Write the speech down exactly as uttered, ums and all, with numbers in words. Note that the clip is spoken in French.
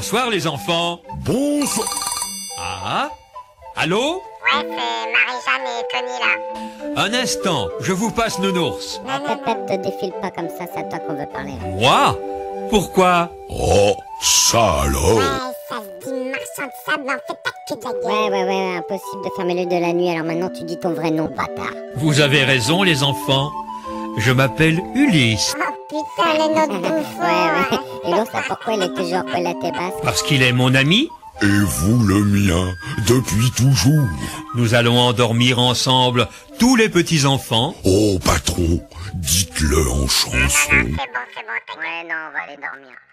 Bonsoir les enfants. Bonsoir. Ah? Allô? Ouais, c'est Marie-Jeanne et Tony là. Un instant, je vous passe Nounours. Non, non, Pep, Pep, te défile pas comme ça, c'est à toi qu'on veut parler. Moi? Pourquoi? Oh, ça alors. ouais, ça se dit marchand de sable, mais en fait, t'as que de la gueule. Ouais, ouais, ouais, impossible de fermer l'œil de la nuit, alors maintenant tu dis ton vrai nom, bâtard. Vous avez raison les enfants. Je m'appelle Ulysse. Oh putain, le nôtre bouffon. Ouais, ouais. Et l'autre, ça, pourquoi il était genre Paul à tes basses? Parce qu'il est mon ami. Et vous le mien, depuis toujours. Nous allons endormir ensemble tous les petits enfants. Oh patron, dites-le en chanson. C'est bon, c'est bon, t'inquiète. Ouais, non, on va aller dormir.